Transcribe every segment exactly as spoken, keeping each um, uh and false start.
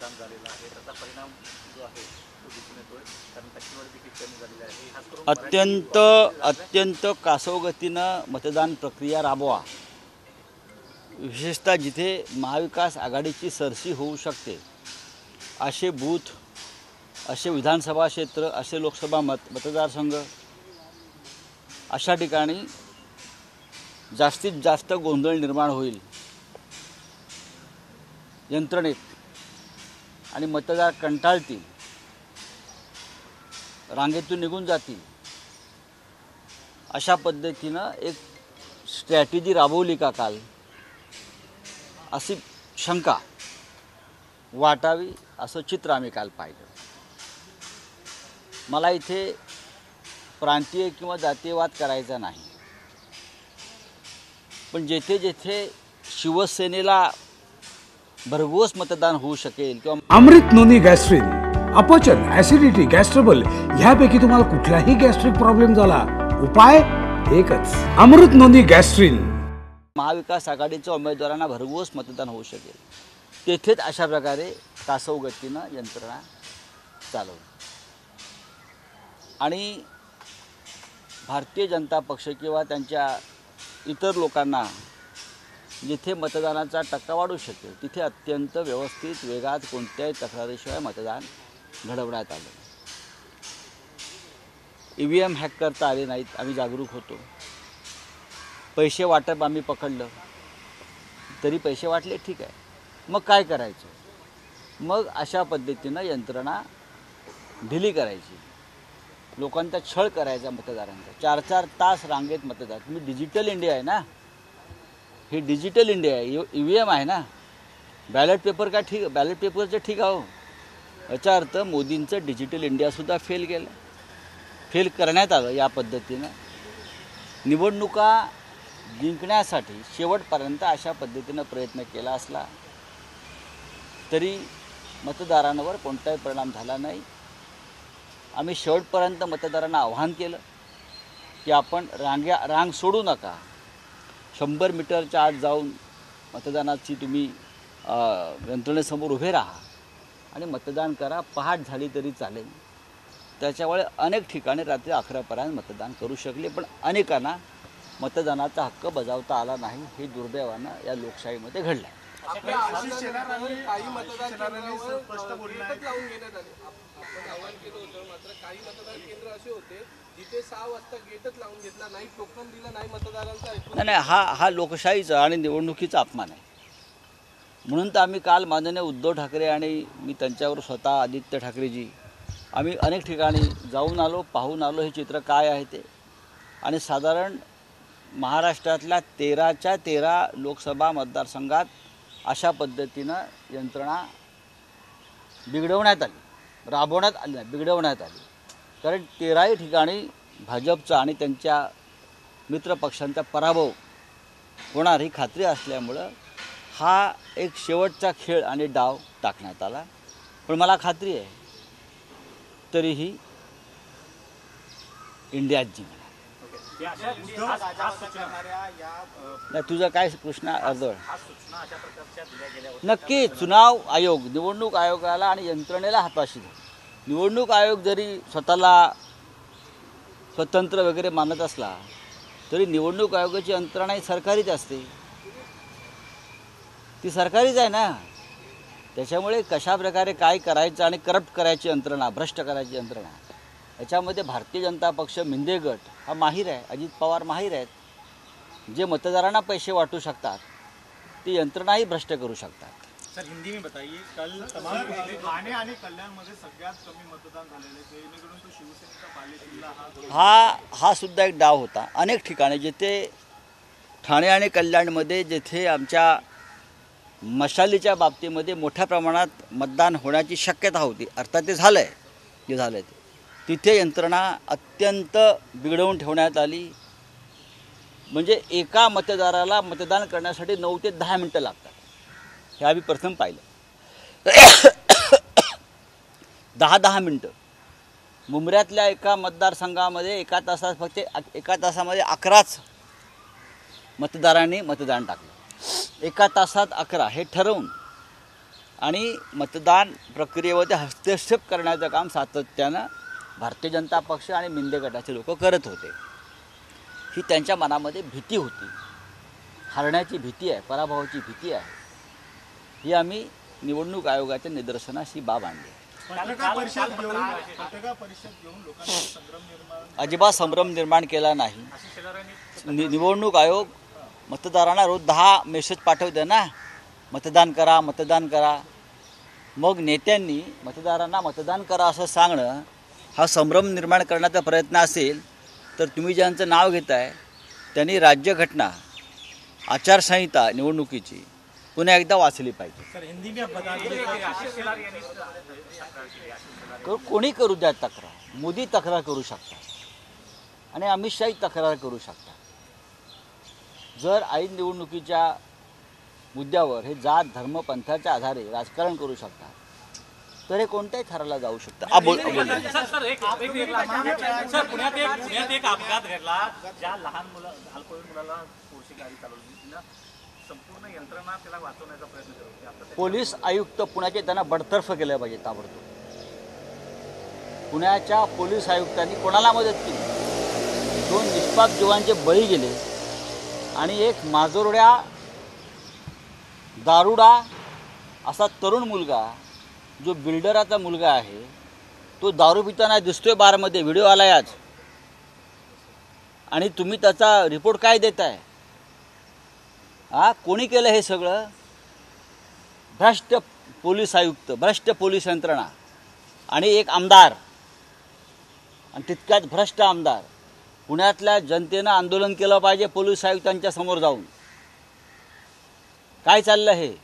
नुकसान झालेलं आहे, त्याचा परिणाम जो आहे तो दिसून येतोय, कारण टक्केवारी देखील कमी झालेली आहे. खास करून अत्यंत अत्यंत कासवगतीनं मतदान प्रक्रिया राबवा. विशेषतः जिथे महाविकास आघाडीची सरशी होऊ शकते असे बूथ, असे विधानसभा क्षेत्र, असे लोकसभा मत मतदारसंघ, अशा ठिकाणी जास्तीत जास्त गोंधळ निर्माण होईल यंत्रणेत आणि मतदार कंटाळतील, रांगेतून निघून जातील. अशा पद्धतीनं एक स्ट्रॅटेजी राबवली का काल, अशी शंका वाटावी असं चित्र आम्ही काल पाहिलं. मला इथे प्रांतीय किंवा जातीयवाद करायचा नाही, पण जेथे जेथे शिवसेनेला भरघोस मतदान होऊ शकेल किंवा अमृत नोनी गॅस्ट्रिन, अपचन, ऍसिडिटी, गॅस्ट्रबल ह्यापैकी तुम्हाला कुठलाही गॅस्ट्रिक प्रॉब्लेम झाला, उपाय एकच, अमृत नोनी गॅस्ट्रिन. महाविकास आघाडीच्या उमेदवारांना भरघोस मतदान होऊ शकेल तेथेच अशा प्रकारे कासवगतीनं यंत्रणा चालवली. आणि भारतीय जनता पक्ष किंवा त्यांच्या इतर लोकांना जिथे मतदानाचा टक्का वाढू शकेल तिथे अत्यंत व्यवस्थित वेगात कोणत्याही तक्रारीशिवाय मतदान घडवण्यात आलं. ई व्ही एम हॅक करता आले नाहीत, आम्ही जागरूक होतो. पैसे वाटप आम्ही पकडलं तरी पैसे वाटले, ठीक आहे, मग काय करायचं? मग अशा पद्धतीनं यंत्रणा ढिली करायची, लोकांचा छळ करायचा मतदारांचा. चार चार तास रांगेत मतदार. तुम्ही डिजिटल इंडिया आहे ना, हे डिजिटल इंडिया आहे, ई व्ही एम आहे ना. बॅलेट पेपर काय ठीक, बॅलेट पेपरचं ठीक आहे हो, याचा अर्थ मोदींचं डिजिटल इंडियासुद्धा फेल गेलं, फेल करण्यात आलं. या पद्धतीनं निवडणुका जिंकण्यासाठी शेवटपर्यंत अशा पद्धतीनं प्रयत्न केला असला तरी मतदारांवर कोणताही परिणाम झाला नाही. आम्ही शेवटपर्यंत मतदारांना आव्हान केलं की आपण रांग्या रांग सोडू नका, शंभर मीटरच्या आत जाऊन मतदानाची तुम्ही यंत्रणेसमोर उभे राहा आणि मतदान करा. पहाट झाली तरी चालेल. त्याच्यामुळे अनेक ठिकाणी रात्री अकरापर्यंत मतदान करू शकले, पण अनेकांना मतदानाचा हक्क बजावता आला नाही. हे दुर्दैवानं या लोकशाहीमध्ये घडलं. नाही नाही हा हा लोकशाहीचा आणि निवडणुकीचा अपमान आहे. म्हणून तर आम्ही काल माननीय उद्धव ठाकरे आणि मी त्यांच्यावर स्वतः आदित्य ठाकरेजी आम्ही अनेक ठिकाणी जाऊन आलो, पाहून आलो हे चित्र काय आहे ते. आणि साधारण महाराष्ट्रातल्या तेराच्या तेरा लोकसभा मतदारसंघात अशा पद्धतीनं यंत्रणा बिघडवण्यात आली, राबवण्यात आली नाही, बिघडवण्यात आली. कारण तेराही ठिकाणी भाजपचा आणि त्यांच्या मित्रपक्षांचा पराभव होणार ही खात्री असल्यामुळं हा एक शेवटचा खेळ आणि डाव टाकण्यात आला. पण मला खात्री आहे तरीही इंडियात जिंकणार. नाही तुझं काय कृष्णा अर्धवळ? नक्की चुनाव आयोग, निवडणूक आयोगाला आणि यंत्रणेला हाताशी धरतो. निवडणूक आयोग जरी स्वतःला स्वतंत्र वगैरे मानत असला तरी निवडणूक आयोगाची यंत्रणा ही सरकारीच असते, ती सरकारीच आहे ना. त्याच्यामुळे कशा प्रकारे काय करायचं आणि करप्ट करायची यंत्रणा, भ्रष्ट करायची यंत्रणा, याच्यामध्ये भारतीय जनता पक्ष, मिंदे गट हा माहीर आहे. अजित पवार माहीर आहेत. जे मतदारांना पैसे वाटू शकतात ती यंत्रणाही भ्रष्ट करू शकतात. सर हिंदी में बताइए, कल तमाम ठाणे आणि कल्याणमध्ये सगळ्यात कमी मतदान झालेले, जेणेकरून तो शिवसेनेचा बालेकिल्ला हा हा सुद्धा एक डाव होता. अनेक ठिकाणी जिथे ठाणे आणि कल्याणमध्ये जिथे आमच्या मशालीच्या बाबतीमध्ये मोठ्या प्रमाणात मतदान होण्याची शक्यता होती, अर्थात ते झालं आहे, जे झालं आहे ते, तिथे यंत्रणा अत्यंत बिघडवून ठेवण्यात आली. म्हणजे एका मतदाराला मतदान करण्यासाठी नऊ ते दहा मिनटं लागतात, हे आम्ही प्रथम पाहिलं. दहा दहा मिनटं मुंबऱ्यातल्या एका मतदारसंघामध्ये एका तासात फक्त एका तासामध्ये अकराच मतदारांनी मतदान टाकलं. एका तासात अकरा हे ठरवून आणि मतदान प्रक्रियेमध्ये हस्तक्षेप करण्याचं काम सातत्यानं भारतीय जनता पक्ष आणि मिंदे गटाचे लोक करत होते. ही त्यांच्या मनामध्ये भीती होती, हारण्याची भीती आहे, पराभवाची भीती आहे. ही आम्ही निवडणूक आयोगाच्या निदर्शनास ही बाब आणली. पत्रकार परिषद घेऊन पत्रकार परिषद घेऊन लोकांचा संभ्रम निर्माण अजिबात संभ्रम निर्माण केला नाही. नि निवडणूक आयोग मतदारांना रोज दहा मेसेज पाठवते ना, मतदान करा मतदान करा. मग नेत्यांनी मतदारांना मतदान करा असं सांगणं हा संभ्रम निर्माण करण्याचा प्रयत्न असेल तर तुम्ही ज्यांचं नाव घेताय त्यांनी राज्यघटना, आचारसंहिता निवडणुकीची पुन्हा एकदा वाचली पाहिजे. को- कोणी करू द्या तक्रार. मोदी तक्रार करू शकतात आणि अमित शहाही तक्रार करू शकतात. जर ऐन निवडणुकीच्या मुद्द्यावर हे जात धर्म पंथाच्या आधारे राजकारण करू शकतात तर हे कोणत्याही थराला जाऊ शकतं. आ, बोल- बोल. सर सर एक एक एक सर पुण्यात एक पुण्यात एक अपघात घडला. ज्या लहान मुला अल्पवयीन मुलाला पोरशी गाडी चालवली तिला संपूर्ण यंत्रणा त्याला वाचवण्याचा प्रयत्न करत होती. आता ते- पोलीस आयुक्त पुण्याचे त्यांना बडतर्फ केलं पाहिजे ताबडतोब. पुण्याच्या पोलीस आयुक्तांनी कोणाला मदत केली? दोन निष्पाप जीवांचे बळी गेले आणि एक माजोरड्या दारुडा असा तरुण मुलगा जो बिल्डराचा मुलगा आहे तो दारू पिताना दिसतोय बारमध्ये, व्हिडिओ आलाय आज. आणि तुम्ही त्याचा रिपोर्ट काय देताय? हा, कोणी केलं हे सगळं? भ्रष्ट पोलीस आयुक्त, भ्रष्ट पोलीस यंत्रणा आणि एक आमदार, आणि तितक्याच भ्रष्ट आमदार. पुण्यातल्या जनतेनं आंदोलन केलं पाहिजे पोलीस आयुक्तांच्या समोर जाऊन. काय चाललं हे?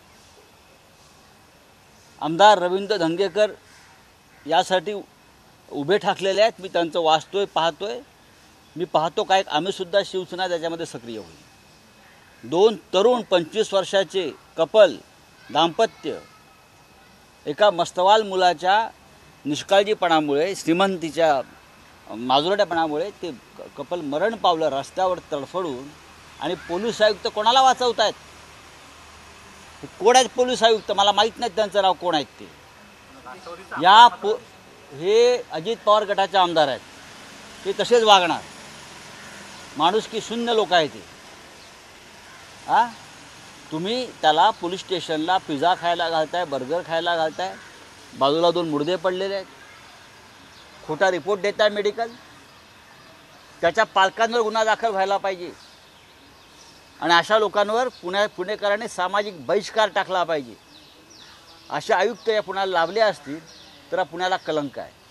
आमदार रवींद्र धंगेकर यासाठी उभे ठाकलेले आहेत. मी त्यांचं वाचतोय, पाहतोय. मी पाहतो काय आम्हीसुद्धा शिवसेना त्याच्यामध्ये सक्रिय होईल. दोन तरुण पंचवीस वर्षाचे कपल दाम्पत्य एका मस्तवाल मुलाच्या निष्काळजीपणामुळे, श्रीमंतीच्या माजुरड्यापणामुळे ते कपल मरण पावलं रस्त्यावर तडफडून. आणि पोलीस आयुक्त कोणाला वाचवत आहेत? कोण आहेत पोलीस आयुक्त? मला माहीत नाही त्यांचं नाव कोण आहेत ते. या पो हे अजित पवार गटाचे आमदार आहेत. ते तसेच वागणार. माणुसकी शून्य लोक आहेत ते. हां, तुम्ही त्याला पोलीस स्टेशनला पिझ्झा खायला घालताय, बर्गर खायला घालताय. बाजूला दोन मुर्दे पडलेले आहेत. खोटा रिपोर्ट देताय मेडिकल. त्याच्या पालकांवर गुन्हा दाखल व्हायला पाहिजे. आणि अशा लोकांवर पुण्या पुणेकरांनी सामाजिक बहिष्कार टाकला पाहिजे. असे आयुक्त या पुण्याला लाभले असतील तर पुण्याला कलंक आहे.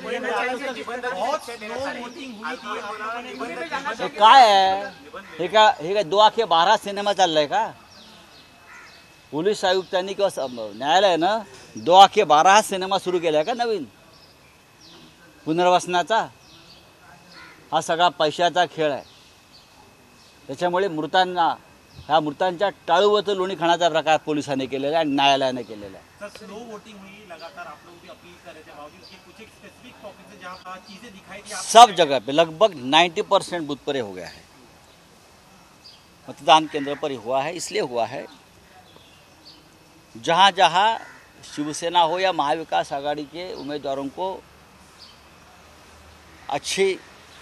हे काय आहे? हे का हे काय दो आखे बारा सिनेमा चाललाय का? पोलीस आयुक्तांनी किंवा न्यायालयानं दो आखे बारा हा सिनेमा सुरू केलाय का नवीन पुनर्वसनाचा? हा सगळा पैशाचा खेळ आहे. त्याच्यामुळे मृतांना, ह्या मृतांच्या टाळूवरचं लोणी खाण्याचा प्रकार पोलिसांनी केलेला आहे आणि न्यायालयाने केलेला आहे. सर स्लो वोटिंग हुई, लगातार आप लोगों की अपील कर रहे थे बावजूद कि कुछ एक स्पेसिफिक टॉपिक से जहां पर चीजें दिखाई दी, सब जगह पे लगभग नब्बे परसेंट बूथ पर हो गया है. मतदान केंद्र पर ही हुआ है. इसलिए हुआ है जहाँ जहाँ शिवसेना हो या महाविकास आघाड़ी के उम्मीदवारों को अच्छी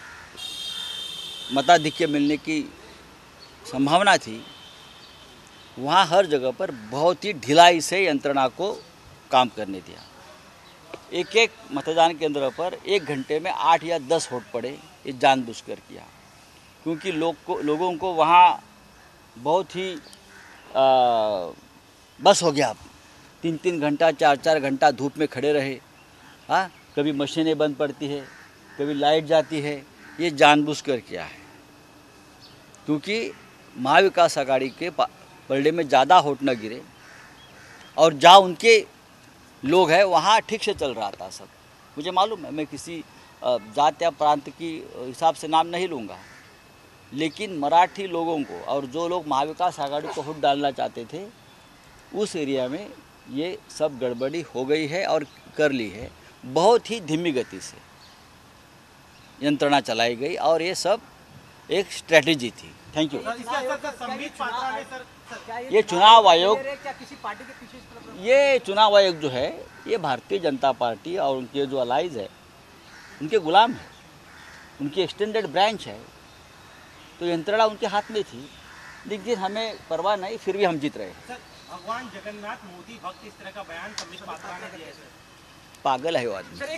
मताधिक्य मिलने की संभावना थी, वहाँ हर जगह पर बहुत ही ढिलाई से यंत्रणा को काम करने दिया. एक एक मतदान केंद्र पर एक घंटे में आठ या दस वोट पड़े. ये जानबूझकर किया क्योंकि लोग को लोगों को वहाँ बहुत ही आ, बस हो गया. तीन तीन घंटा चार चार घंटा धूप में खड़े रहे. हाँ, कभी मशीनें बंद पड़ती है, कभी लाइट जाती है. ये जानबूझकर किया है क्योंकि महाविकास आघाड़ी के पलड़े में ज़्यादा वोट न गिरे और जहाँ उनके लोग हैं वहाँ ठीक से चल रहा था सब. मुझे मालूम है, मैं किसी जात या प्रांत की हिसाब से नाम नहीं लूँगा, लेकिन मराठी लोगों को और जो लोग महाविकास आघाड़ी को वोट डालना चाहते थे उस एरिया में ये सब गड़बड़ी हो गई है और कर ली है. बहुत ही धीमी गति से यंत्रणा चलाई गई और ये सब एक स्ट्रैटेजी थी. Thank you. इसके असर से संबित पात्रा ने सर ये चुनाव आयोग क्या किसी पार्टी के पीछे इस तरह ये चुनाव आयोग जो है ये भारतीय जनता पार्टी और उनके जो अलाइज है उनके गुलाम है, उनकी एक्सटेंडेड ब्रांच है, तो यंत्रणा उनके हाथ में थी, लेकिन हमें परवाह नहीं, फिर भी हम जीत रहे। सर भगवान जगन्नाथ मोदी भक्त इस तरह का बयान संबित पात्रा ने दिया है सर। पागल है वो आदमी। सर